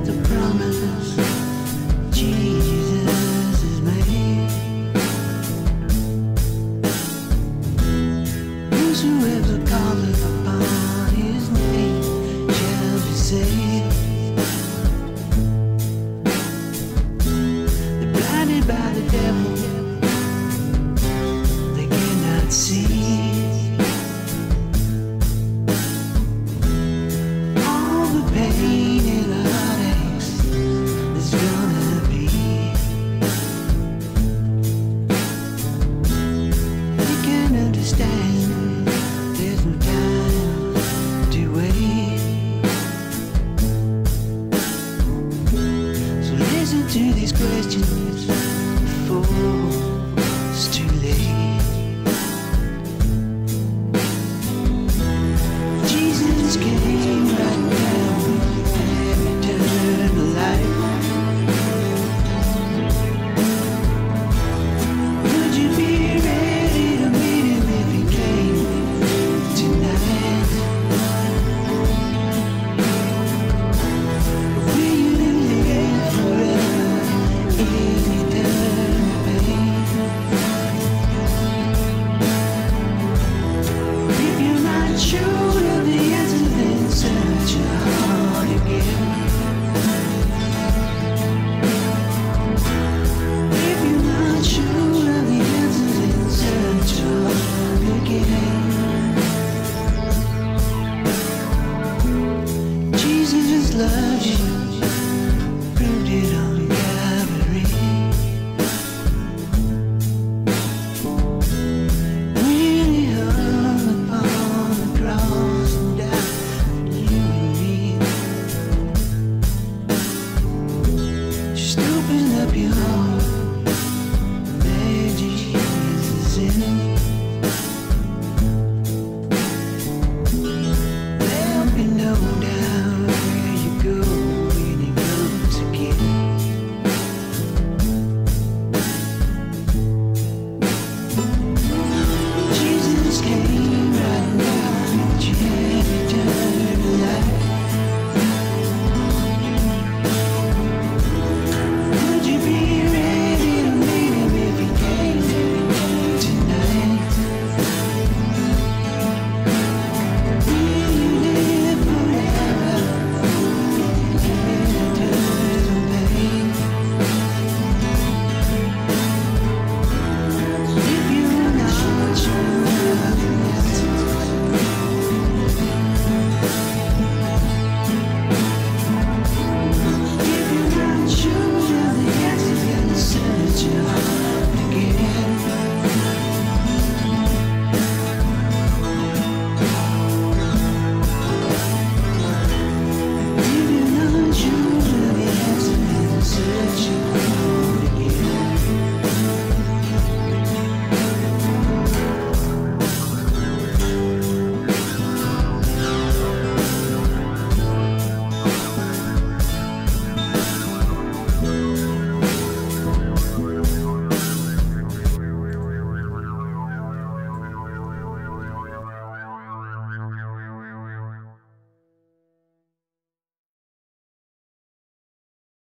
about the promise Jesus has made. Whosoever calleth upon his name shall be saved. They're blinded by the devil, they cannot see. All the pain and heartaches there's gonna be. They can't understand, there's no time to wait. So listen to these questions before